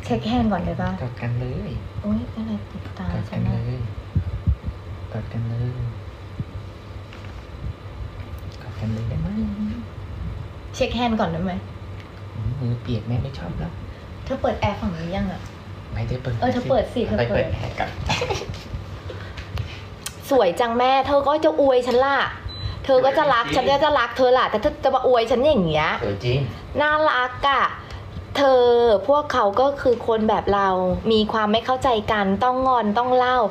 เช็คแฮนด์ก่อนเลยป่ะกอดกันเลยโอ๊ยอะไรติดตากอดกันเลยกอดกันเลยกอดกันเลยได้ไหมเช็คแฮนด์ก่อนได้ไหมมือเปียกแม่ไม่ชอบแล้วเธอเปิดแอร์ฝั่งนี้ยังอ่ะไม่ได้เปิดเธอเปิดสิเธอเปิดแอร์กันสวยจังแม่เธอก็จะอวยฉันล่ะเธอก็จะรักฉันก็จะรักเธอล่ะแต่เธอจะมาอวยฉันอย่างเงี้ยจริงน่ารักอ่ะเธอพวกเขาก็คือคนแบบเรามีความไม่เข้าใจกันต้องงอนต้องเล่า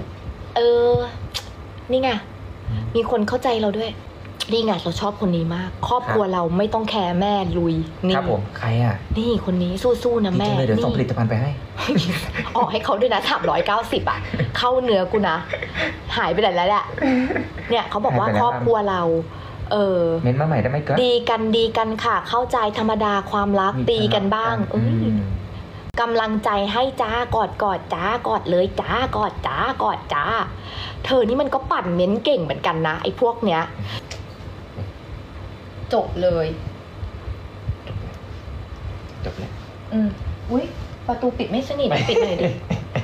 นี่ไงมีคนเข้าใจเราด้วยนี่ไงเราชอบคนนี้มากครอบครัวเราไม่ต้องแคร์แม่ลุยนี่ครับผมใครอ่ะนี่คนนี้สู้ๆนะแม่เดี๋ยวส่งผลิตภัณฑ์ไปให้ออกให้เขาด้วยนะ390อ่ะเข้าเนื้อกูนะหายไปไหนแล้วแหละเนี่ยเขาบอกว่าครอบครัวเราเม้นมาใหม่ได้ไหมก็ดีกันค่ะเข้าใจธรรมดาความรักตีกันบ้างกำลังใจให้จ้ากอดจ้ากอดเลยจ้ากอดจ้ากอดจ้าเธอนี่มันก็ปั่นเม้นเก่งเหมือนกันนะไอ้พวกเนี้ยจบเลยอุ๊ยประตูปิดไม่สนิทปิดเลยดิ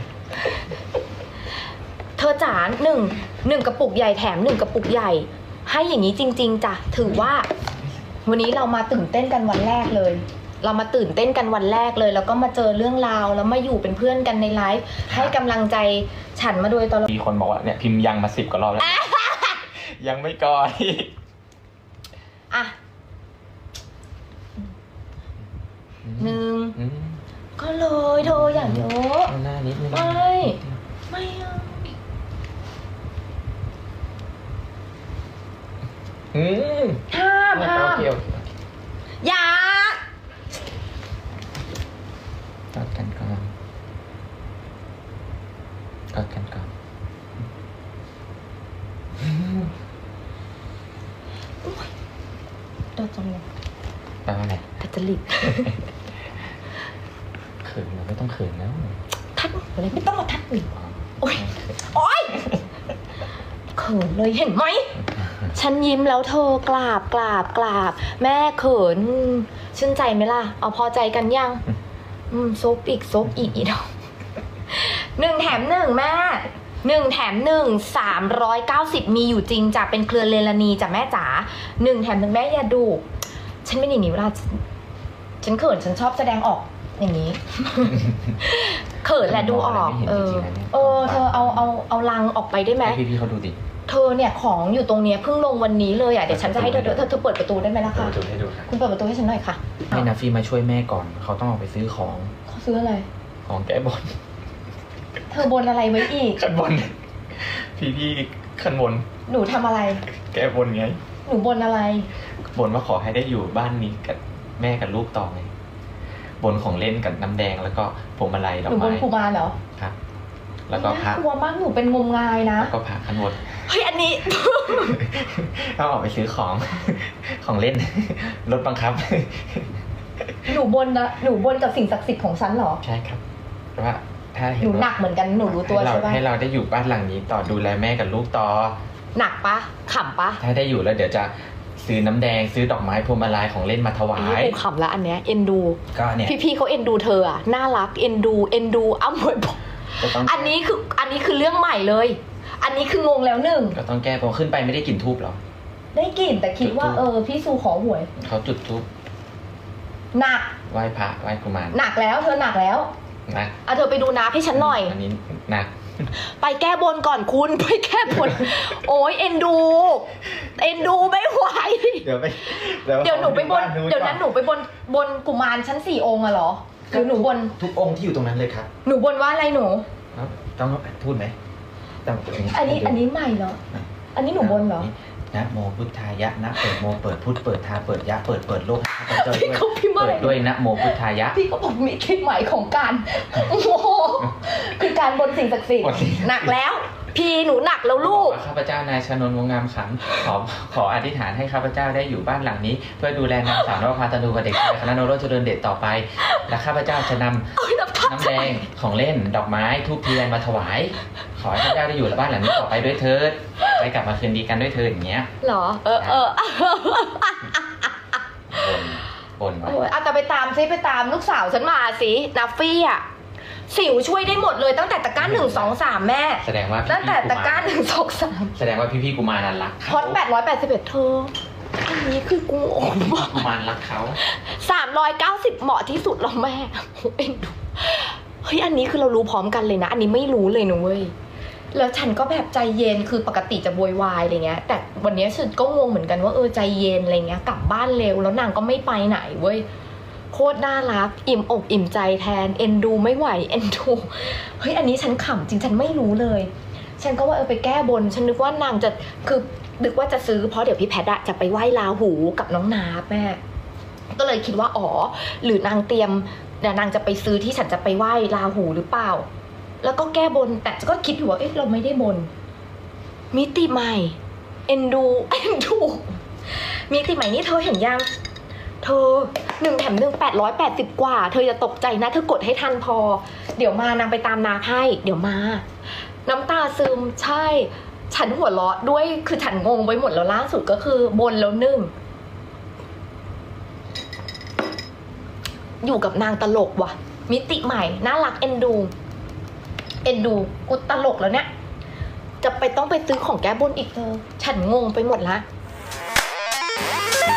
เธอจ๋าหนึ่งกระปุกใหญ่แถม1กระปุกใหญ่ให้อย่างนี้จริงๆจ้ะถือว่าวันนี้เรามาตื่นเต้นกันวันแรกเลยแล้วก็มาเจอเรื่องราวแล้วมาอยู่เป็นเพื่อนกันในไลฟ์ให้กำลังใจฉันมาโดยตลอดมีคนบอกว่าเนี่ยพิมพ์ยังมา10 กว่ารอบแล้ว ยังไม่ก่อนอ่ะก็เลยเธออย่างเยอะหน้านิดนึงไม่ห้ามอย่ากอดกันก่อนโดนจังเลยแปลว่าอะไรปัจจริตเขินเราไม่ต้องเขินแล้วทักอะไรไม่ต้องมาทักอีกโอ๊ยเขินเลยเห็นไหมฉันยิ้มแล้วเธอกราบแม่เขินชื่นใจไหมล่ะเอาพอใจกันยังซบอีกอีดอก1 แถม 1แม่1 แถม 1 390มีอยู่จริงจ้ะเป็นเครือเลลานีจ้ะแม่จ๋า1 แถม 1แม่อย่าดูฉันเป็นอย่างนี้เวลาฉันเขินฉันชอบแสดงออกอย่างนี้เขินแหละดูออกเธอเอาลังออกไปได้ไหมพี่เขาดูดิเธอเนี่ยของอยู่ตรงเนี้ยเพิ่งลงวันนี้เลยอ่ะเดี๋ยวฉันจะให้เธอเปิดประตูได้ไหมล่ะคะคุณเปิดประตูให้ฉันหน่อยค่ะให้นาฟีมาช่วยแม่ก่อนเขาต้องออกไปซื้อของเขาซื้ออะไรของแก้บนเธอบนอะไรไว้อีกขันบนพี่ขันบนหนูทำอะไรแก้บนไงหนูบนอะไรบนว่าขอให้ได้อยู่บ้านนี้กับแม่กับลูกต่อไงบนของเล่นกับน้ำแดงแล้วก็พวงมาลัยดอกไม้หนูบนกุมารเหรอครับแล้วก็พระกลัวมากหนูเป็นงมงายนะแล้วก็พระขันบนเฮ้ยอันนี้ต้องออกไปซื้อของเล่นรถบังคับหนูบนกับสิ่งศักดิ์สิทธิ์ของฉันเหรอใช่ครับเพราะว่าถ้าหนูหนักเหมือนกันหนูรู้ตัวใช่ปะให้เราได้อยู่บ้านหลังนี้ต่อดูแลแม่กับลูกต่อหนักปะขำปะถ้าได้อยู่แล้วเดี๋ยวจะซื้อน้ำแดงซื้อดอกไม้พวงมาลัยของเล่นมาถวายกูขำแล้วอันเนี้ยเอ็นดูพี่เขาเอ็นดูเธออ่ะน่ารักเอ็นดูอ้ำหวยบอกอันนี้คือเรื่องใหม่เลยอันนี้คืองงแล้ว1 ก็ต้องแก้พอขึ้นไปไม่ได้กลิ่นทูบหรอได้กลิ่นแต่คิดว่าพี่ซูขอหวยเขาจุดทูบหนักไหว้พระไหว้กุมารหนักแล้วเธอหนักแล้วนะเธอไปดูน้าพี่ฉันหน่อยอันนี้หนักไปแก้บนก่อนคุณไปแก้บนโอ้ยเอ็นดูไม่ไหวเดี๋ยวหนูไปบนเดี๋ยวนั้นหนูไปบนกุมารชั้น4 องค์อะเหรอหรือหนูบนทุกองค์ที่อยู่ตรงนั้นเลยครับหนูบนว่าอะไรหนูต้องพูดไหมอันนี้ใหม่เหรออันนี้หนูบนเหรอนะโมพุทธายะนะเปิดโมเปิดพุทธเปิดทาเปิดยะเปิดโลกให้ข้าพเจ้าด้วยด้วยนะโมพุทธายะพี่เขาบอกมีคลิปใหม่ของการโอ้โหคือการบนสิ่งศักดิ์สิทธิ์หนักแล้วพี่หนูหนักแล้วลูกข้าพเจ้านายชนนท์วงงามขันขออธิษฐานให้ข้าพเจ้าได้อยู่บ้านหลังนี้เพื่อดูแลนางสาวนภาตนูกับเด็กชายคณะโนโรจน์เจริญเดชต่อไปและข้าพเจ้าจะนำน้ำแดงของเล่นดอกไม้ธูปเทียนมาถวายขอให้ข้าพเจ้าได้อยู่บ้านหลังนี้ต่อไปด้วยเถิดไปกลับมาคืนดีกันด้วยเถิดอย่างเงี้ยหรอนไว้โอ้ยแต่ไปตามซิไปตามลูกสาวฉันมาสินัฟฟี่อ่ะสิวช่วยได้หมดเลยตั้งแต่ตะกร้า1 2 3แม่แสดงว่าตั้งแต่ตะกร้า1 2 3 แสดงว่าพี่ๆกุมารนั้นรักฮอต881เธออันนี้คือกูโอ้มากกุมารรักเขา 390เหมาะที่สุดแล้วแม่เอ็นดูเฮ้ยอันนี้คือเรารู้พร้อมกันเลยนะอันนี้ไม่รู้เลยนะเว้ยแล้วฉันก็แบบใจเย็นคือปกติจะโวยวายอะไรเงี้ยแต่วันนี้ฉันก็งงเหมือนกันว่าใจเย็นอะไรเงี้ยกลับบ้านเร็วแล้วนางก็ไม่ไปไหนเว้ยโคตรน่ารักอิ่มอกอิ่มใจแทนเอ็นดูไม่ไหวเอ็นดูเฮ้ยอันนี้ฉันขำจริงฉันไม่รู้เลยฉันก็ว่าไปแก้บนฉันนึกว่านางจะคือนึกว่าจะซื้อเพราะเดี๋ยวพี่แพทย์จะไปไหว้ราหูกับน้องนาบแม่ก็เลยคิดว่าหรือนางเตรียมนางจะไปซื้อที่ฉันจะไปไหว้ราหูหรือเปล่าแล้วก็แก้บนแต่ก็คิดอยู่ว่าเราไม่ได้บนมิติใหม่เอ็นดูมิติใหม่นี่เธอเห็นยังเธอ1 แถม 1 880กว่าเธออย่าตกใจนะเธอกดให้ทันพอเดี๋ยวมานางไปตามนาให้เดี๋ยวมาน้ำตาซึมใช่ฉันหัวเราะด้วยคือฉันงงไปหมดแล้วล่าสุดก็คือบนแล้ว1อยู่กับนางตลกว่ะมิติใหม่น่ารักเอ็นดูกูตลกแล้วเนี่ยจะต้องไปซื้อของแก้บนอีกเธอฉันงงไปหมดละ